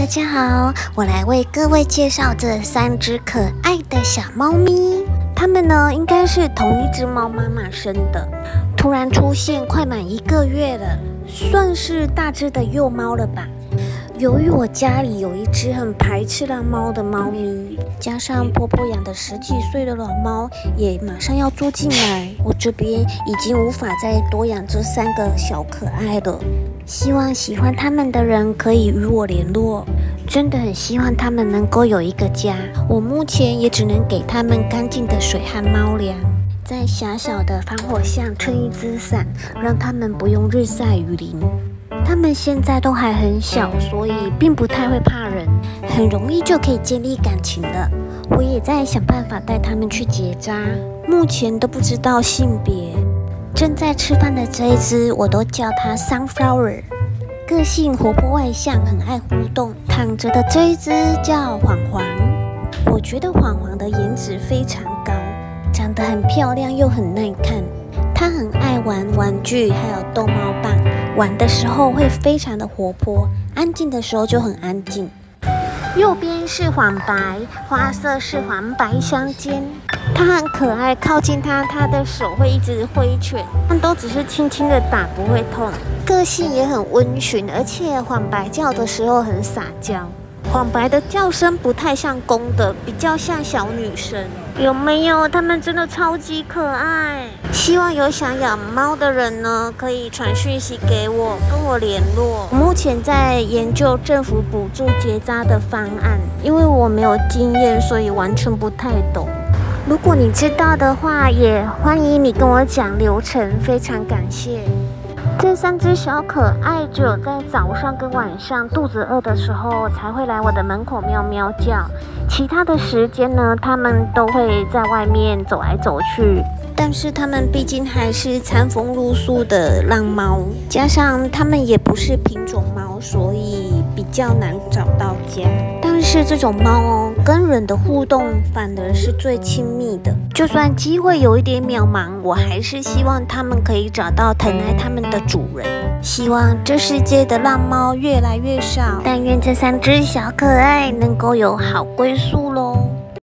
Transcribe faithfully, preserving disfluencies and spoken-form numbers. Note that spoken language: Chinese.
家好，我来为各位介绍这三只可爱的小猫咪。它们呢，应该是同一只猫妈妈生的，突然出现，快满一个月了，算是大只的幼猫了吧。由于我家里有一只很排斥浪猫的猫咪，加上婆婆养的十几岁的老猫也马上要住进来，我这边已经无法再多养这三个小可爱了。希望喜欢它们的人可以与我联络，真的很希望它们能够有一个家。我目前也只能给它们干净的水和猫粮，在狭小的防火巷撑一只伞，让它们不用日晒雨淋。它们现在都还很小，所以并不太会怕人，很容易就可以建立感情了。我也在想办法带它们去结扎，目前都不知道性别。正在吃饭的这一只，我都叫它 Sunflower， 个性活泼外向，很爱互动。躺着的这一只叫黄黄，我觉得黄黄的颜值非常高，长得很漂亮又很耐看。它很爱玩玩具，还有逗猫棒，玩的时候会非常的活泼，安静的时候就很安静。右边是黄白，花色是黄白相间。它很可爱，靠近它，它的手会一直挥拳，但都只是轻轻的打，不会痛。个性也很温驯，而且黄白叫的时候很撒娇。黄白的叫声不太像公的，比较像小女生。有没有？它们真的超级可爱。希望有想养猫的人呢，可以传讯息给我，跟我联络。我目前在研究政府补助结扎的方案，因为我没有经验，所以完全不太懂。如果你知道的话，也欢迎你跟我讲流程，非常感谢。这三只小可爱只有在早上跟晚上肚子饿的时候才会来我的门口喵喵叫，其他的时间呢，它们都会在外面走来走去。但是它们毕竟还是餐风露宿的浪猫，加上它们也不是品种猫，所以比较难找到家。但是这种猫哦，跟人的互动反而是最亲密的。就算机会有一点渺茫，我还是希望它们可以找到疼爱它们的主人。希望这世界的浪猫越来越少，但愿这三只小可爱能够有好归宿咯。